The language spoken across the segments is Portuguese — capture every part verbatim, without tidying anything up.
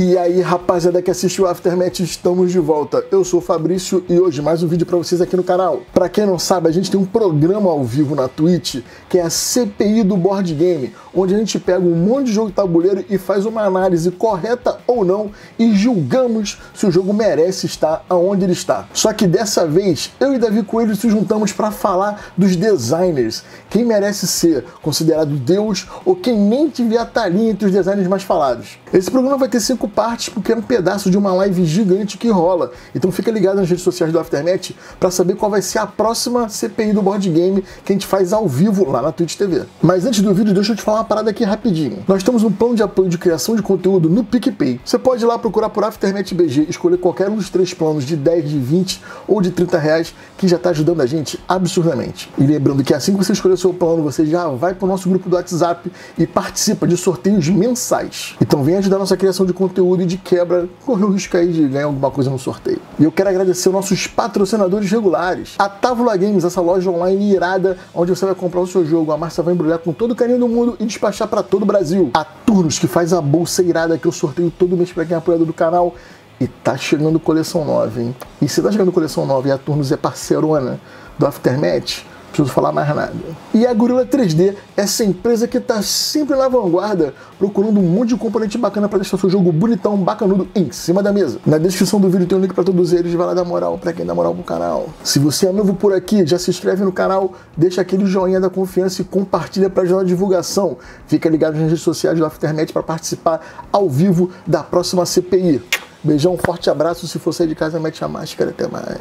E aí, rapaziada que assistiu o Aftermath, estamos de volta. Eu sou o Fabrício e hoje mais um vídeo pra vocês aqui no canal. Pra quem não sabe, a gente tem um programa ao vivo na Twitch, que é a C P I do Board Game, onde a gente pega um monte de jogo de tabuleiro e faz uma análise correta ou não e julgamos se o jogo merece estar aonde ele está. Só que dessa vez, eu e Davi Coelho se juntamos pra falar dos designers, quem merece ser considerado Deus ou quem nem devia estar ali entre os designers mais falados. Esse programa vai ter cinco partes porque é um pedaço de uma live gigante que rola. Então fica ligado nas redes sociais do Aftermath para saber qual vai ser a próxima C P I do Board Game que a gente faz ao vivo lá na Twitch T V. Mas antes do vídeo, deixa eu te falar uma parada aqui rapidinho. Nós temos um plano de apoio de criação de conteúdo no PicPay. Você pode ir lá procurar por Aftermath B G, escolher qualquer um dos três planos de dez, de vinte ou de trinta reais que já está ajudando a gente absurdamente. E lembrando que assim que você escolher o seu plano, você já vai para o nosso grupo do WhatsApp e participa de sorteios mensais. Então vem ajudar a nossa criação de conteúdo e de quebra, correr o risco aí de ganhar alguma coisa no sorteio. E eu quero agradecer aos nossos patrocinadores regulares. A Távola Games, essa loja online irada, onde você vai comprar o seu jogo, a Márcia vai embrulhar com todo o carinho do mundo e despachar para todo o Brasil. A Turnos, que faz a bolsa irada que eu sorteio todo mês para quem é apoiador do canal. E tá chegando coleção nova, hein? E se tá chegando coleção nova e a Turnos é parceirona do Aftermath, não preciso falar mais nada. E a Gorilla três D, essa empresa que tá sempre na vanguarda, procurando um monte de componente bacana para deixar seu jogo bonitão, bacanudo, em cima da mesa. Na descrição do vídeo tem um link para todos eles, vai lá dar moral para quem dá moral pro canal. Se você é novo por aqui, já se inscreve no canal, deixa aquele joinha da confiança e compartilha para ajudar a divulgação. Fica ligado nas redes sociais do Aftermath para participar ao vivo da próxima C P I. Beijão, forte abraço, se for sair de casa, mete a máscara, até mais.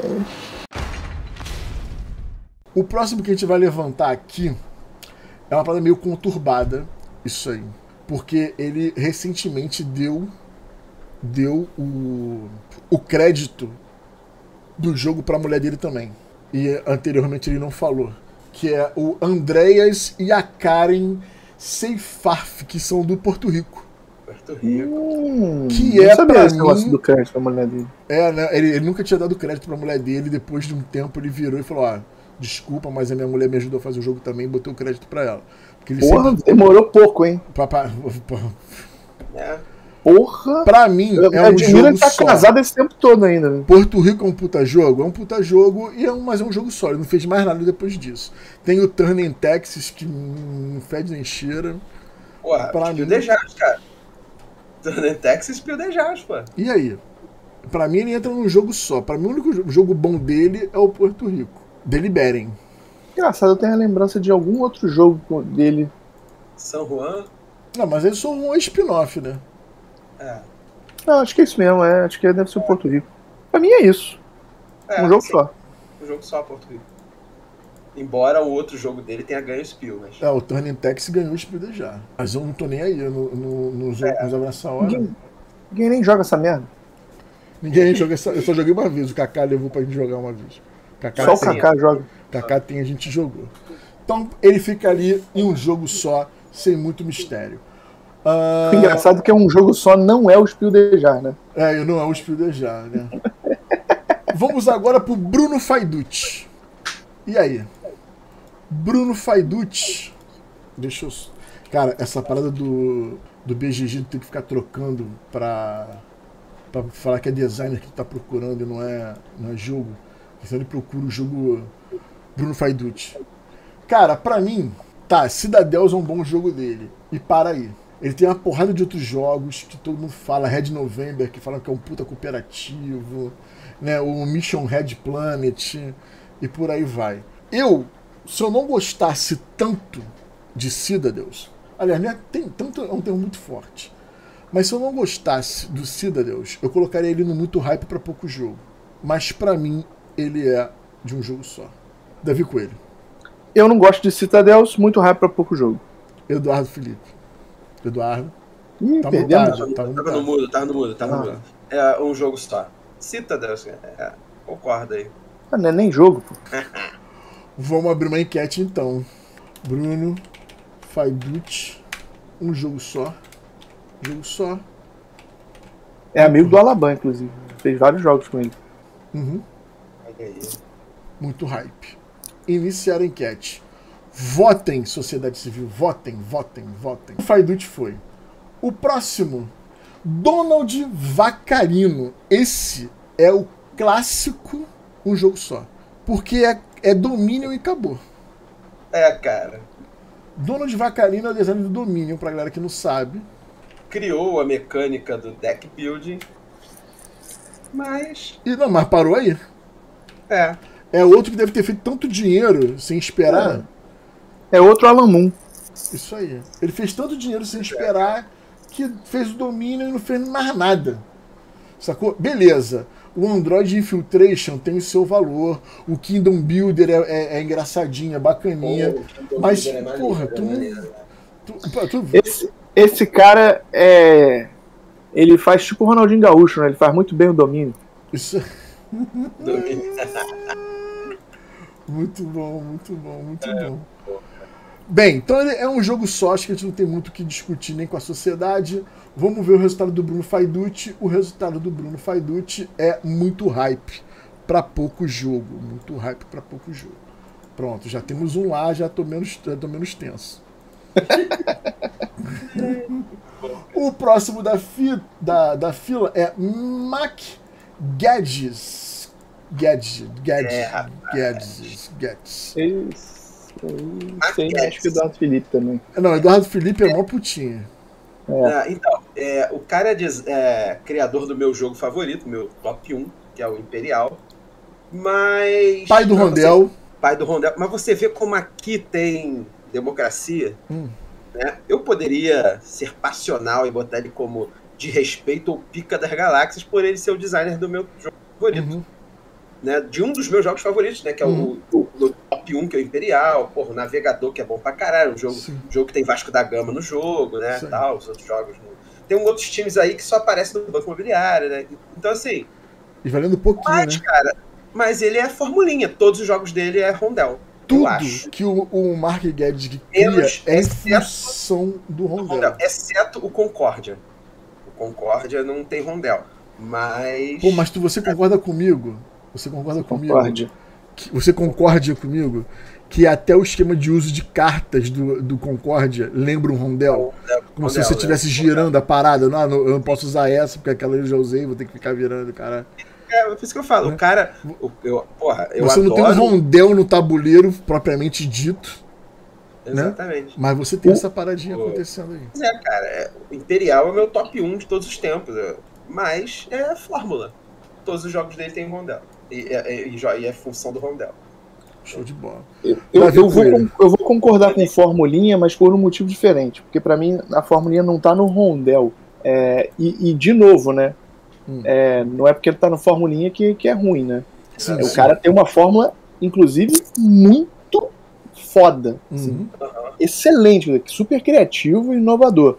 O próximo que a gente vai levantar aqui é uma parada meio conturbada, isso aí. Porque ele recentemente deu, deu o, o crédito do jogo para a mulher dele também. E anteriormente ele não falou. Que é o Andreas e a Karen Seyfarth, que são do Porto Rico. Porto Rico. Hum, que é pra mim... do crédito pra mulher dele. É, né? Ele, ele nunca tinha dado crédito pra mulher dele. Depois de um tempo ele virou e falou: ó, desculpa, mas a minha mulher me ajudou a fazer o jogo também e botou o crédito pra ela. Porque ele Porra, sempre... demorou pouco, hein? Pra, pra, É. Porra! pra mim, eu, é um jogo ele tá só. casado esse tempo todo ainda, né? Porto Rico é um puta jogo? É um puta jogo, e é um, mas é um jogo só. Ele não fez mais nada depois disso. Tem o Turning Texas, que não fede nem cheira. Porra, pra mim... Dejados, cara. Turning Texas e Dejados, pô. E aí? Pra mim ele entra num jogo só. Pra mim o único jogo bom dele é o Porto Rico. Deliberem. Engraçado, eu tenho a lembrança de algum outro jogo dele. São Juan? Não, mas eles são um spin-off, né? É. Não, acho que é isso mesmo, é. Acho que deve ser o Porto Rico. Pra mim é isso. É, um jogo sim. só. Um jogo só, Porto Rico. Embora o outro jogo dele tenha ganho o Spiel, mas... É, o Turning Texas ganhou o Spiel já. Mas eu não tô nem aí no, no, nos É. outros nessa hora. Ninguém, ninguém nem joga essa merda. Ninguém joga essa. Eu só joguei uma vez. O Kaká levou pra gente jogar uma vez. Kaká Só o tem, Kaká joga. Kaká tem, a gente jogou. Então ele fica ali em um jogo só, sem muito mistério. Uh... Engraçado que é um jogo só, não é o Spiel Dejar, né? É, não é o Spiel Dejar, né? Vamos agora pro Bruno Faidutti. E aí? Bruno Faidutti. Deixa eu... Cara, essa parada do, do B G G ter que ficar trocando pra, pra falar que é designer que tá procurando e não é, não é jogo. Então ele procura o jogo Bruno Faidutti. Cara, pra mim, tá, Citadels é um bom jogo dele. E para aí. Ele tem uma porrada de outros jogos que todo mundo fala, Red November, que falam que é um puta cooperativo, né? O Mission Red Planet e por aí vai. Eu, se eu não gostasse tanto de Citadels, aliás, né, tem, tanto é um termo muito forte, mas se eu não gostasse do Citadels, eu colocaria ele no muito hype para pouco jogo. Mas pra mim, ele é de um jogo só. Davi Coelho. Eu não gosto de Citadels, muito rápido pra pouco jogo. Eduardo Felipe. Eduardo. Ih, tá perdemos. mutado, tá Tava mutado. no mudo, tava no mudo, tava no Ah. mudo. É um jogo só. Citadels, é, concorda aí. Ah, não é nem jogo, pô. Vamos abrir uma enquete então. Bruno Faidutti. Um jogo só. Jogo só. É amigo do Alabama, inclusive. Fez vários jogos com ele. Uhum. Olha aí. Muito hype. Iniciar a enquete. Votem, sociedade civil. Votem, votem, votem. O Faidutti foi. O próximo Donald Vaccarino. Esse é o clássico um jogo só. Porque é, é Dominion e acabou. É, cara. Donald Vaccarino é o design do Dominion, pra galera que não sabe. Criou a mecânica do deck building. Mas... E não, mas parou aí. É. É outro que deve ter feito tanto dinheiro sem esperar. É, é outro Alan Moon. Isso aí. Ele fez tanto dinheiro sem esperar que fez o Dominion e não fez mais nada. Sacou? Beleza. O Android Infiltration tem o seu valor. O Kingdom Builder é, é, é engraçadinho, é bacaninha. Oh, mas, é maneiro, porra, tu, é tu, tu, tu... Esse, esse cara é... Ele faz tipo o Ronaldinho Gaúcho, né? Ele faz muito bem o domínio. Isso. Muito bom, muito bom, muito é, bom. Bem, então ele é um jogo só, acho que a gente não tem muito o que discutir nem com a sociedade. Vamos ver o resultado do Bruno Faiducci. O resultado do Bruno Faiducci é muito hype para pouco jogo. Muito hype para pouco jogo. Pronto, já temos um lá, já tô menos, já tô menos tenso. O próximo da, fi, da, da fila é Mac Gadgets. Gadget, Gadget, é, Gadgets, Gadgets. Tem, acho que o Eduardo Felipe também. Não, Eduardo Felipe é mó putinha. É. Ah, então, é, o cara é, de, é criador do meu jogo favorito, meu top um, que é o Imperial. Mas... Pai do Rondel. Você, pai do Rondel. Mas você vê como aqui tem democracia. Hum. Né? Eu poderia ser passional e botar ele como de respeito ou pica das galáxias por ele ser o designer do meu jogo favorito. Uhum. Né? De um dos meus jogos favoritos, né? Que é uhum. o, o, o top um, que é o Imperial. Porra, o Navegador, que é bom pra caralho. Um jogo, jogo que tem Vasco da Gama no jogo, né? Tal, os outros jogos. No... Tem um outros times aí que só aparecem no Banco Imobiliário, né? Então, assim... E valendo pouquinho, mas, né? Cara, mas ele é formulinha. Todos os jogos dele é Rondel. Tudo que o, o Mark Guedes cria Menos, é em função do Rondel. Rondel. Exceto o Concórdia. O Concórdia não tem Rondel. Mas... Pô, mas tu, você concorda comigo? Você concorda comigo? Concorde. Que, você concorda comigo que até o esquema de uso de cartas do, do Concórdia lembra um Rondel? Rondel Como Rondel, se você estivesse né? girando a parada. Não, não, eu não posso usar essa porque aquela eu já usei, vou ter que ficar virando, cara. É, por isso que eu falo, é. o cara... Eu, eu, porra, eu você adoro... não tem um Rondel no tabuleiro propriamente dito. Exatamente. Né? Mas você tem o, essa paradinha o, acontecendo aí. Pois é, cara. É, o Imperial é o meu top um de todos os tempos. Mas é a fórmula. Todos os jogos dele tem Rondel. E, e, e, e é função do Rondel. Show de bola. Eu, eu, eu, vou, eu vou concordar com Formulinha, mas por um motivo diferente. Porque pra mim a Formulinha não tá no Rondel. É, e, e de novo, né? Hum. É, não é porque ele tá no Formulinha que, que é ruim, né? Sim, é, sim. O cara tem uma fórmula, inclusive, muito foda. Uhum. Assim, excelente, super criativo e inovador.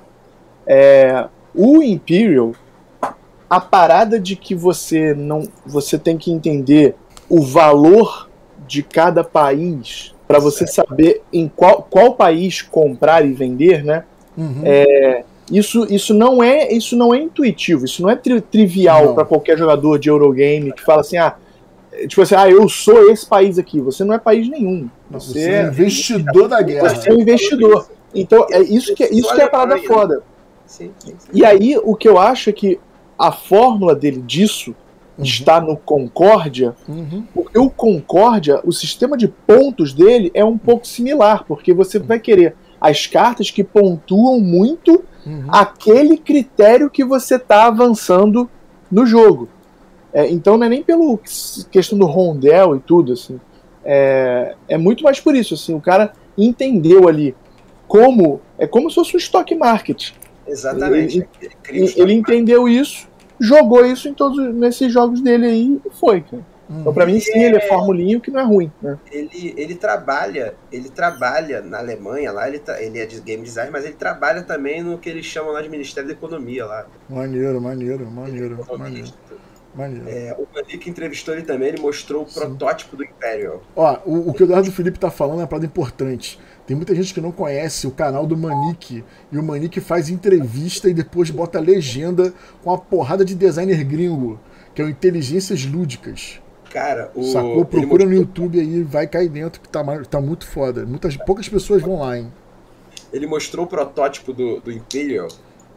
É, o Imperial, a parada de que você não, você tem que entender o valor de cada país para você saber em qual, qual país comprar e vender, né? Uhum. É, isso, isso, não é, isso não é intuitivo, isso não é tri trivial para qualquer jogador de Eurogame que fala assim, ah, tipo assim, ah, eu sou esse país aqui. Você não é país nenhum. Não, você, você é investidor da guerra. Você é um investidor. Então, é isso que, isso que é a parada foda. Sim, sim, sim. E aí, o que eu acho é que a fórmula dele disso uhum. está no Concórdia, uhum. porque o Concórdia, o sistema de pontos dele é um pouco similar, porque você vai querer as cartas que pontuam muito uhum. aquele critério que você está avançando no jogo. É, então não é nem pela questão do Rondel e tudo, assim. É, é muito mais por isso, assim, o cara entendeu ali como, é como se fosse um stock market. Exatamente. Ele, ele, ele entendeu isso, jogou isso em todos nesses jogos dele aí e foi, cara. Hum. Então pra mim sim, ele é formulinho que não é ruim, né? Ele, ele trabalha, ele trabalha na Alemanha lá, ele, tra ele é de game design, mas ele trabalha também no que eles chamam lá de Ministério da Economia lá. Maneiro, maneiro, maneiro, maneiro. Maneiro. É, o Manique entrevistou ele também, ele mostrou o Sim. protótipo do Imperial. Ó, o, o que o Eduardo Felipe tá falando é uma parada importante. Tem muita gente que não conhece o canal do Manique, e o Manique faz entrevista e depois bota legenda com uma porrada de designer gringo, que é o Inteligências Lúdicas. Cara, o... Sacou? Procura mostrou... no YouTube aí, vai cair dentro, que tá, tá muito foda. Muitas, poucas pessoas vão lá, hein? Ele mostrou o protótipo do, do Imperial.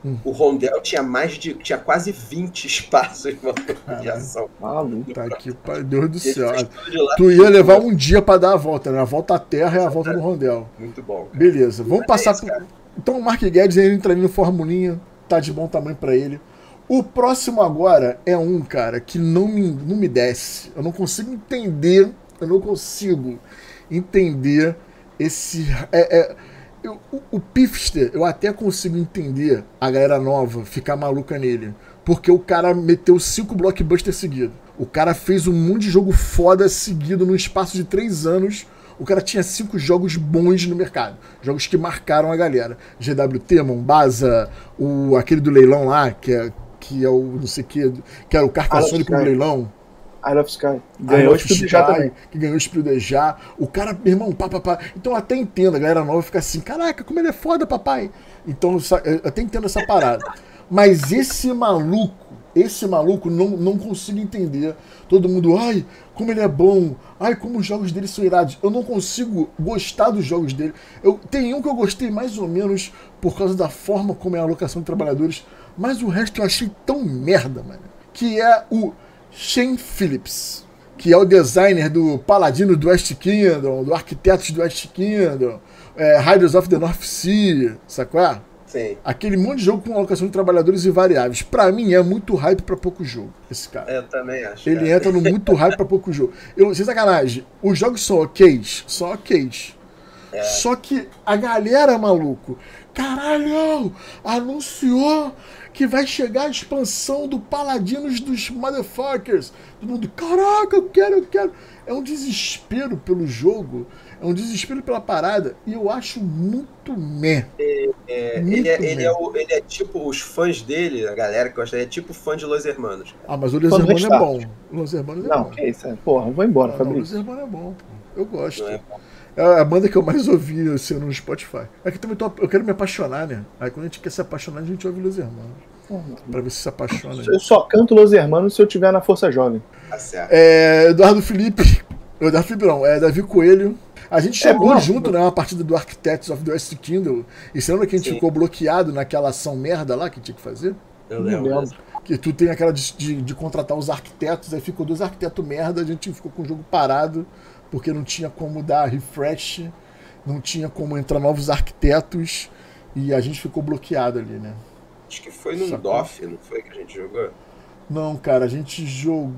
hum. o Rondel tinha mais de. tinha quase vinte espaços de ação. Ah, tá aqui, pai Deus do céu. Tu ia levar um dia pra dar a volta, né? A volta à Terra é a volta do Rondel. Muito bom. Cara. Beleza, vamos é passar isso, por. Então o Mark Guedes ele entra ali no formulinha, tá de bom tamanho pra ele. O próximo agora é um, cara, que não me, não me desce. Eu não consigo entender, eu não consigo entender esse... É, é, eu, o, o Pifster, eu até consigo entender a galera nova ficar maluca nele. Porque o cara meteu cinco blockbusters seguidos. O cara fez um monte de jogo foda seguido no espaço de três anos. O cara tinha cinco jogos bons no mercado. Jogos que marcaram a galera. G W T, Mombasa, o, aquele do leilão lá, que é... que é o não sei o que, que era o Carcassonne pro leilão. Isle of Sky. Ganhou o Spiel de também. Que ganhou o Spiel de Já. O cara, meu irmão, pá, pá, pá. Então eu até entendo, a galera nova fica assim, caraca, como ele é foda, papai. Então eu até entendo essa parada. Mas esse maluco, esse maluco, não, não consigo entender. Todo mundo, ai, como ele é bom. Ai, como os jogos dele são irados. Eu não consigo gostar dos jogos dele. Eu, tem um que eu gostei mais ou menos por causa da forma como é a alocação de trabalhadores. Mas o resto eu achei tão merda, mano. Que é o Shane Phillips, que é o designer do Paladino do West Kingdom, do Arquitetos do West Kingdom, é, Riders of the North Sea, sacou? Sim. Aquele monte de jogo com alocação de trabalhadores e variáveis. Pra mim é muito hype pra pouco jogo, esse cara. Eu também acho. Ele cara. entra no muito hype pra pouco jogo. Eu, sem sacanagem, os jogos são ok, são ok. É. Só que a galera, maluco, caralho, anunciou que vai chegar a expansão do Paladinos dos Motherfuckers. Todo mundo, caraca, eu quero, eu quero. É um desespero pelo jogo, é um desespero pela parada, e eu acho muito meh. É, é, muito ele, é, meh. Ele, é o, ele é tipo, os fãs dele, a galera que gosta, é tipo fã de Los Hermanos. Ah, mas o Los Hermanos é bom. Los Hermanos é não, bom. que isso, porra, vou embora, ah, Fabrício. Los Hermanos é bom, pô. Eu gosto. Não é bom. É a banda que eu mais ouvi assim, no Spotify. É que também tô, eu quero me apaixonar, né? Aí quando a gente quer se apaixonar, a gente ouve Los Hermanos. Uhum. Pra ver se se apaixona. Eu só canto Los Hermanos se eu tiver na Força Jovem. Tá certo. É, Eduardo Felipe. Eduardo Felipe não, é Davi Coelho. A gente chegou é junto, né? Uma partida do Architects of the West Kingdom. E você lembra que a gente Sim. ficou bloqueado naquela ação merda lá que tinha que fazer? Eu lembro. Que tu tem aquela de, de, de contratar os arquitetos, aí ficou dois arquitetos merda, a gente ficou com o jogo parado. Porque não tinha como dar refresh, não tinha como entrar novos arquitetos e a gente ficou bloqueado ali, né? Acho que foi no D O F, não foi que a gente jogou? Não, cara, a gente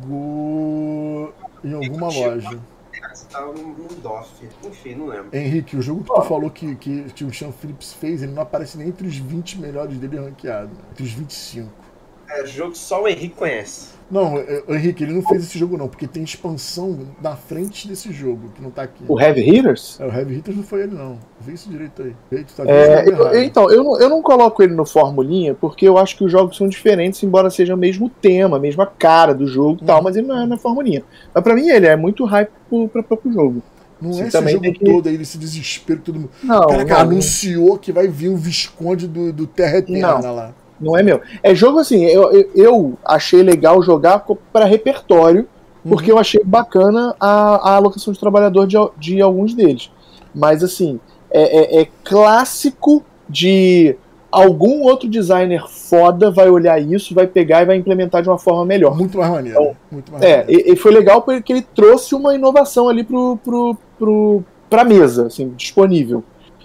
jogou em alguma loja. Estava no D O F, enfim, não lembro. Henrique, o jogo que tu falou que, que, que o Sean Phillips fez, ele não aparece nem entre os vinte melhores dele ranqueado, entre os vinte e cinco. É jogo que só o Henrique conhece. Não, Henrique, ele não fez esse jogo não, porque tem expansão na frente desse jogo, que não tá aqui. O Heavy Hitters? É, o Heavy Hitters não foi ele não. Vê isso direito aí. Eita, tá é, eu, então, eu não, eu não coloco ele no formulinha, porque eu acho que os jogos são diferentes, embora seja o mesmo tema, a mesma cara do jogo e hum. tal, mas ele não é na formulinha. Mas pra mim ele é muito hype pro, pro próprio jogo. Não Você é esse jogo que... todo aí, esse desespero, todo mundo. Não, o cara não, anunciou não. que vai vir o Visconde do, do Terra Eterna não. lá. Não é meu. É jogo assim, eu, eu, eu achei legal jogar para repertório, porque uhum. eu achei bacana a, a alocação de trabalhador de, de alguns deles. Mas assim, é, é, é clássico de algum outro designer foda vai olhar isso, vai pegar e vai implementar de uma forma melhor. Muito mais maneiro. Então, muito mais é, maneiro. E, e foi legal porque ele trouxe uma inovação ali pro, pro, pro, pra mesa, assim, disponível.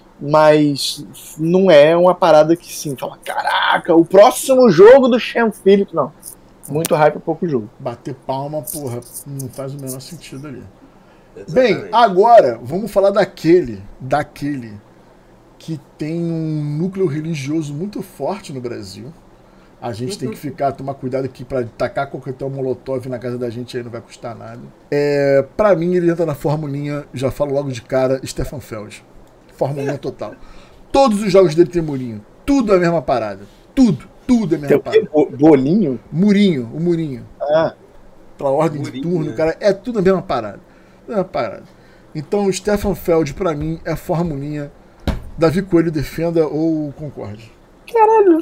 Mas não é uma parada que sim, fala, caraca, o próximo jogo do Sean Phillips, não. Muito hype, pouco jogo. Bater palma, porra, não faz o menor sentido ali. Exatamente. Bem, agora vamos falar daquele, daquele que tem um núcleo religioso muito forte no Brasil. A gente tem que ficar, tomar cuidado aqui pra tacar coquetel molotov na casa da gente aí não vai custar nada. É, pra mim ele entra na formulinha, já falo logo de cara, Stefan Feld. Formulinha total. Todos os jogos dele tem murinho. Tudo é a mesma parada. Tudo, tudo é a mesma tem parada. O bolinho? Murinho, o murinho. Ah. Pra ordem murinho, de turno, né? Cara, é tudo a mesma parada. É a mesma parada. Então, o Stefan Feld, pra mim, é formulinha. Davi Coelho defenda ou concorde. Caralho.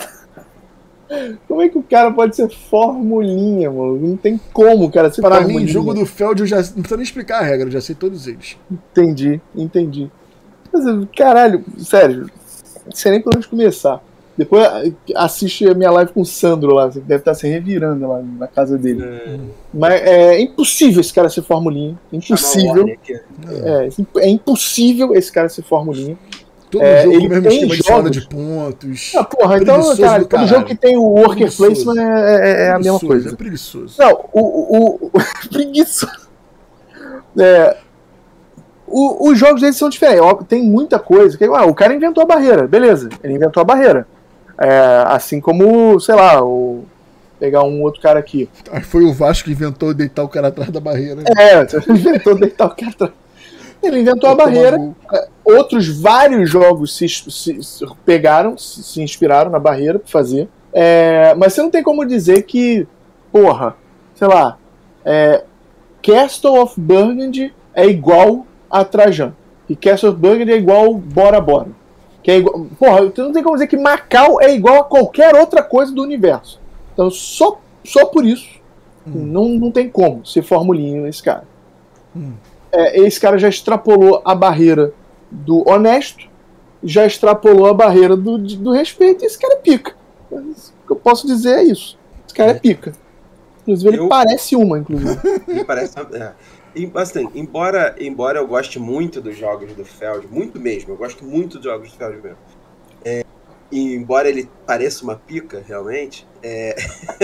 Como é que o cara pode ser formulinha, mano? Não tem como, cara, ser Pra formulinha. mim, jogo do Feld, eu já não precisa nem explicar a regra, eu já sei todos eles. Entendi, entendi. Mas, caralho, sério, não sei nem por onde começar. Depois assiste a minha live com o Sandro lá, deve estar se revirando lá na casa dele. É. Mas é impossível esse cara ser formulinha. Impossível. É, é impossível esse cara ser formulinha. Todo é, jogo ele mesmo tem esquema de jogos... salda de pontos. Ah, porra, então, cara, todo jogo que tem o worker placement é, é a mesma coisa. É preguiçoso. Não, o. o, o preguiçoso. É, o, os jogos deles são diferentes. Tem muita coisa. Que, ah, o cara inventou a barreira, beleza. Ele inventou a barreira. É, assim como, sei lá, o. Pegar um outro cara aqui. Foi o Vasco que inventou deitar o cara atrás da barreira. Né? É, ele inventou deitar o cara atrás. Ele inventou a barreira. Outros vários jogos se, se, se pegaram, se, se inspiraram na barreira pra fazer. É, mas você não tem como dizer que, porra, sei lá, é, Castle of Burgundy é igual a Trajan. E Castle of Burgundy é igual Bora Bora. Que é igual, porra, você não tem como dizer que Macau é igual a qualquer outra coisa do universo. Então, só, só por isso, hum. não, não tem como ser formulinho esse cara. Hum. É, esse cara já extrapolou a barreira do honesto, já extrapolou a barreira do, do respeito, e esse cara é pica. O que eu posso dizer é isso. Esse cara é, é pica. Inclusive, ele eu... parece uma, inclusive. Ele parece uma... É. E, assim, embora, embora eu goste muito dos jogos do Feld, muito mesmo, eu gosto muito dos jogos do Feld mesmo. É, e embora ele pareça uma pica, realmente, é...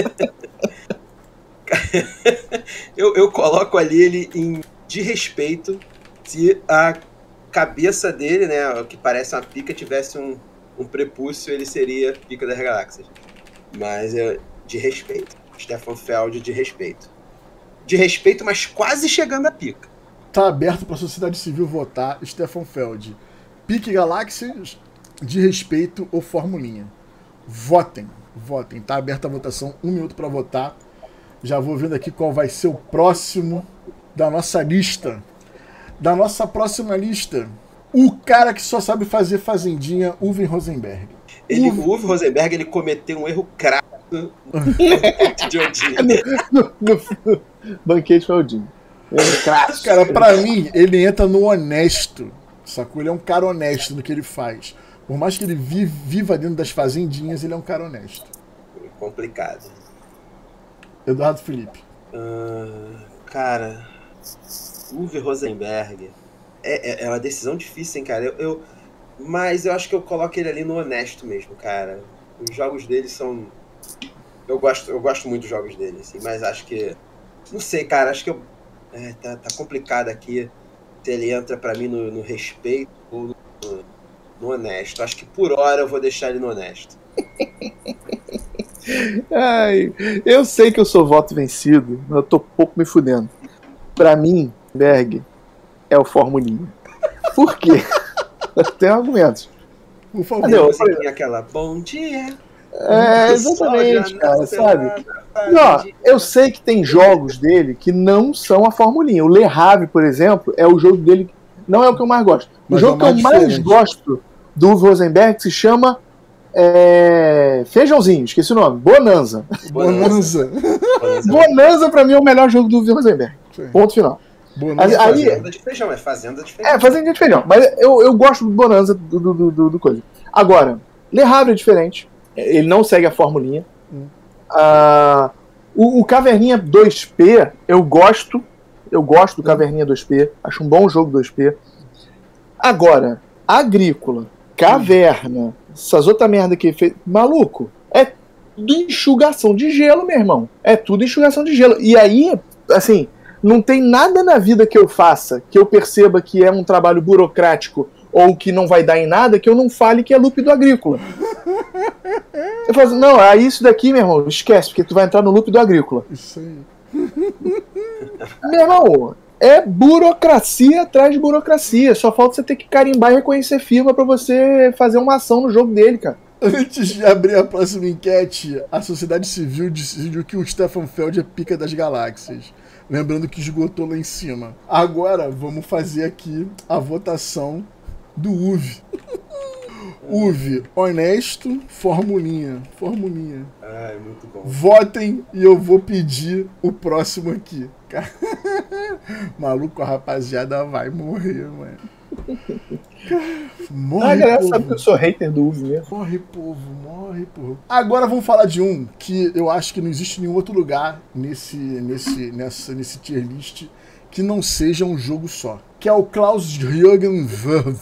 eu, eu coloco ali ele em de respeito se a cabeça dele, né, o que parece uma pica, tivesse um, um prepúcio, ele seria pica das galáxias. Mas é de respeito. Stefan Feld de respeito. De respeito, mas quase chegando a pica. Tá aberto para a sociedade civil votar Stefan Feld. Pique galáxias, de respeito ou formulinha. Votem, votem. Tá aberta a votação, um minuto para votar. Já vou vendo aqui qual vai ser o próximo da nossa lista, da nossa próxima lista, o cara que só sabe fazer fazendinha, Uwe Rosenberg. Ele, Uwe... O Uwe Rosenberg, ele cometeu um erro crasso no banquete de Odin. No, no, no banquete de Odin. Erro crasso. Cara, pra mim, ele entra no honesto, sacou? Ele é um cara honesto no que ele faz. Por mais que ele vive, viva dentro das fazendinhas, ele é um cara honesto. Complicado. Eduardo Felipe. Uh, cara... Uwe Rosenberg é, é, é uma decisão difícil, hein, cara. Eu, eu, mas eu acho que eu coloco ele ali no honesto mesmo, cara. Os jogos dele são... Eu gosto, eu gosto muito dos jogos dele, assim, mas acho que... Não sei, cara, acho que eu... É, tá, tá complicado aqui se ele entra pra mim no, no respeito ou no, no honesto. Acho que por hora eu vou deixar ele no honesto. Ai, eu sei que eu sou voto vencido, mas eu tô pouco me fudendo. Pra mim, Berg é o formulinha. Por quê? Tem argumentos. Por favor, eu você tem aquela bom dia. É, exatamente, cara, sabe? E, ó, eu sei que tem jogos dele que não são a formulinha. O Le Havre, por exemplo, é o jogo dele. Não é o que eu mais gosto. O Mas jogo é que eu mais diferente. gosto do Uwe Rosenberg se chama é... Feijãozinho, esqueci o nome. Bonanza. Bonanza. Bonanza, Bonanza pra mim é o melhor jogo do Uwe Rosenberg. Sim. Ponto final. Bonanza aí, é fazenda de feijão, é fazenda de feijão. É, fazenda de feijão. Mas eu, eu gosto do Bonanza do, do, do, do coisa. Agora, Le Havre é diferente. Ele não segue a formulinha. Hum. Ah, o, o Caverninha dois P, eu gosto. Eu gosto do Caverninha dois P. Acho um bom jogo dois P. Agora, Agrícola, Caverna, essas outras merda que fez. Maluco, é tudo enxugação de gelo, meu irmão. É tudo enxugação de gelo. E aí, assim, não tem nada na vida que eu faça que eu perceba que é um trabalho burocrático ou que não vai dar em nada que eu não fale que é loop do Agrícola. Eu falo assim, não, aí isso daqui, meu irmão, esquece, porque tu vai entrar no loop do Agrícola. Isso aí. Meu irmão, é burocracia atrás de burocracia. Só falta você ter que carimbar e reconhecer firma pra você fazer uma ação no jogo dele, cara. Antes de abrir a próxima enquete, a sociedade civil decidiu que o Stefan Feld é pica das galáxias. Lembrando que esgotou lá em cima. Agora, vamos fazer aqui a votação do Uwe. Uwe, honesto, formulinha. Formulinha. Ai, muito bom. Votem e eu vou pedir o próximo aqui. Maluco, a rapaziada vai morrer, mano. Morre, Ah, a galera povo. sabe que eu sou hater do Uve mesmo. Morre, povo, morre, povo. Agora vamos falar de um que eu acho que não existe nenhum outro lugar nesse, nesse, nessa, nesse tier list que não seja um jogo só. Que é o Klaus-Jürgen Verve.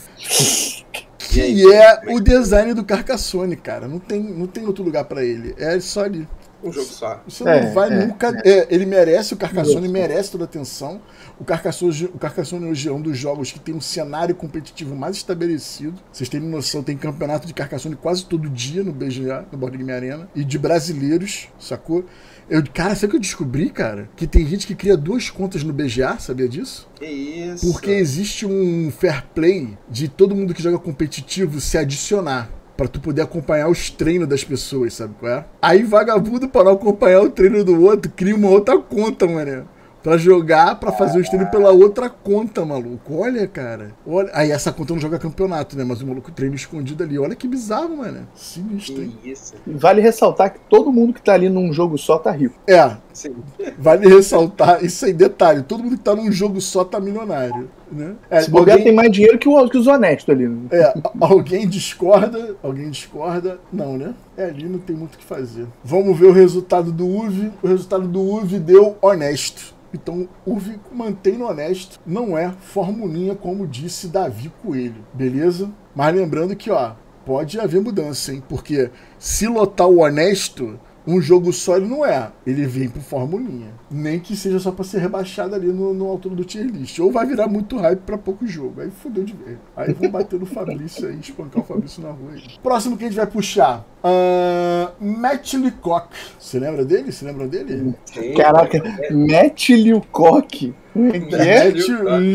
Que é o design do Carcassonne, cara. Não tem, não tem outro lugar pra ele. É só ali. Um jogo só. Você É, não vai é, nunca. É, ele merece, o Carcassonne merece toda a atenção. O Carcassonne, o Carcassonne hoje é um dos jogos que tem um cenário competitivo mais estabelecido. Vocês terem noção, tem campeonato de Carcassonne quase todo dia no B G A, no Board Game Arena. E de brasileiros, sacou? Eu, cara, sabe o que eu descobri, cara? Que tem gente que cria duas contas no B G A, sabia disso? Que isso. Porque existe um fair play de todo mundo que joga competitivo se adicionar. Pra tu poder acompanhar os treinos das pessoas, sabe qual é? Aí vagabundo, para não acompanhar o treino do outro, cria uma outra conta, mano. Pra jogar, pra fazer os treinos pela outra conta, maluco. Olha, cara. Olha. Aí essa conta não joga campeonato, né? Mas o maluco treina escondido ali. Olha que bizarro, mano. Sinistro, hein? Que isso. Vale ressaltar que todo mundo que tá ali num jogo só tá rico. É, Sim. vale ressaltar. Isso aí, detalhe. Todo mundo que tá num jogo só tá milionário, né? É, Se bobear, alguém- tem mais dinheiro que, o, que os honestos ali. Né? É, alguém discorda? Alguém discorda? Não, né? É, ali não tem muito o que fazer. Vamos ver o resultado do U V. O resultado do U V deu honesto. Então, o U V mantém no honesto. Não é formulinha, como disse Davi Coelho. Beleza? Mas lembrando que, ó, pode haver mudança, hein? Porque se lotar o honesto, um jogo só ele não é. Ele vem pro formulinha. Nem que seja só pra ser rebaixado ali no, no altura do tier list. Ou vai virar muito hype pra pouco jogo. Aí fodeu de ver. Aí vão bater no Fabrício aí, espancar o Fabrício na rua aí. Próximo que a gente vai puxar. Uh, Matt Leacock. Você lembra dele? Você lembra dele? Sim. Caraca, mete-lhe o coque. Como é que é? Matt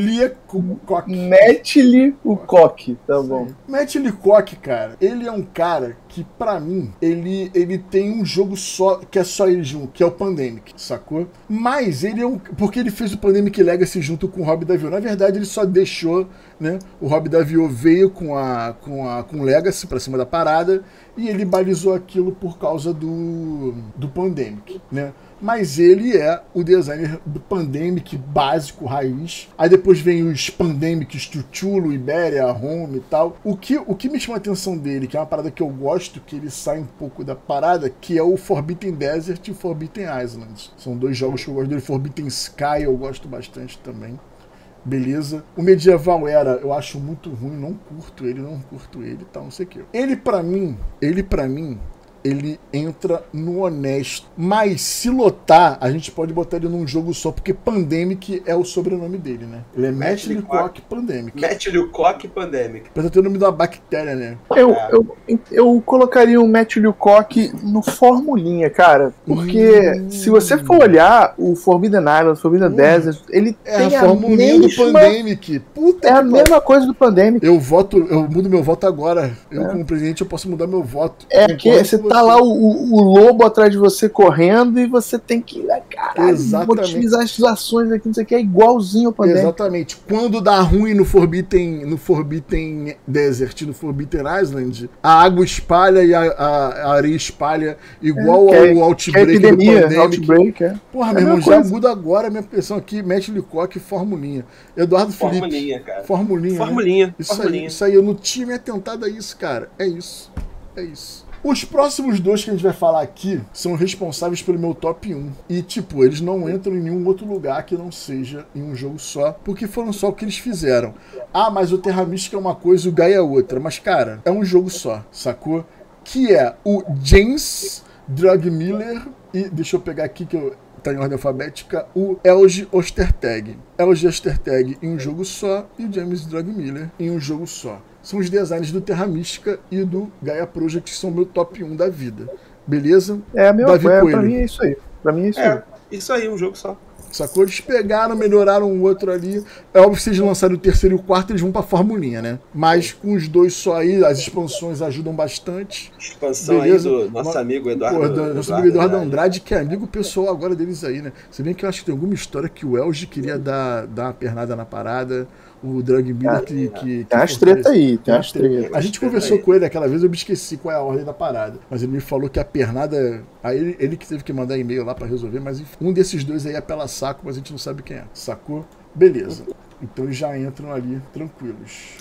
Leacock. Mete-lhe o coque, tá bom. Matt Leacock, cara, ele é um cara que, pra mim, ele, ele tem um jogo só, que é só ele junto, que é o Pandemic, sacou? Mas ele é um... Porque ele fez o Pandemic Legacy junto com o Rob Davio. Na verdade, ele só deixou, né? O Rob Davio veio com a com a com o Legacy pra cima da parada e ele balizou aquilo por causa do, do Pandemic, né? Mas ele é o designer do Pandemic básico, raiz. Aí depois vem os Pandemics Chuchulo, Iberia, Home e tal. O que, o que me chama a atenção dele, que é uma parada que eu gosto, que ele sai um pouco da parada, que é o Forbidden Desert e o Forbidden Islands. São dois jogos que eu gosto dele. Forbidden Sky eu gosto bastante também. Beleza. O Medieval Era eu acho muito ruim, não curto ele, não curto ele e tal, não sei o que. Ele pra mim, ele pra mim... ele entra no honesto. Mas se lotar, a gente pode botar ele num jogo só, porque Pandemic é o sobrenome dele, né? Ele é Matt Leacock Pandemic. Matt Leacock Pandemic. Pra ter o nome da bactéria, né? Eu, eu, eu colocaria o Matt Leacock no formulinha, cara. Porque Hum. se você for olhar o Forbidden Island, o Forbidden Hum. Desert, ele É tem a a formulinha mesma... do Pandemic. Puta É a que pariu. mesma coisa do Pandemic. Eu voto, eu mudo meu voto agora. Eu, É. como presidente, eu posso mudar meu voto. É Concordo que você com tá lá o, o- o lobo atrás de você correndo e você tem que, ah, caralho, Exatamente. otimizar as ações aqui, não sei o que, é igualzinho ao Pandemic. Exatamente. Quando dá ruim no Forbidden, no Forbidden Desert, no Forbidden Island, a água espalha e a, a- a areia espalha igual É, que é- ao Que é Outbreak do epidemia, Pandemic. Outbreak, é. Porra, É meu a irmão, mesma já coisa. muda agora a minha impressão aqui, Matt Leacock e Formulinha. Eduardo Felipe. Formulinha, cara. Formulinha. né? Formulinha. Isso Formulinha. aí, isso aí, eu não tinha me atentado a isso, cara. É isso. É isso. Os próximos dois que a gente vai falar aqui são responsáveis pelo meu top um. E, tipo, eles não entram em nenhum outro lugar que não seja em um jogo só, porque foram só o que eles fizeram. Ah, mas o Terra Mística é uma coisa e o Gaia é outra. Mas, cara, é um jogo só, sacou? Que é o James Drugmiller e, deixa eu pegar aqui que eu... tá em ordem alfabética, o Elge Ostertag. Elge Ostertag em um jogo só e o James Drugmiller em um jogo só. São os designs do Terra Mística e do Gaia Project, que são meu top um da vida. Beleza? É a mesma Davi coisa, pra Coelho. mim é isso aí. Pra mim é isso aí. É, isso aí, um jogo só. Sacou? Eles pegaram, melhoraram o outro ali. É óbvio que se eles lançarem o terceiro e o quarto, eles vão pra formulinha, né? Mas com os dois só aí, as expansões ajudam bastante. Expansão Beleza. aí do nosso Uma- amigo Eduardo. Pô, do- nosso amigo Eduardo Andrade, que é amigo pessoal agora deles aí, né? Se bem que eu acho que tem alguma história que o Elge queria dar, dar uma pernada na parada, o Drug Miller que, que, que Tem umas fortalece- treta aí, tem umas treta. treta. A gente conversou com ele aquela vez, eu me esqueci qual é a ordem da parada. Mas ele me falou que a pernada. Aí ele, ele que teve que mandar e-mail lá pra resolver, mas enfim, um desses dois aí é pela saco, mas a gente não sabe quem é. Sacou? Beleza. Então eles já entram ali tranquilos.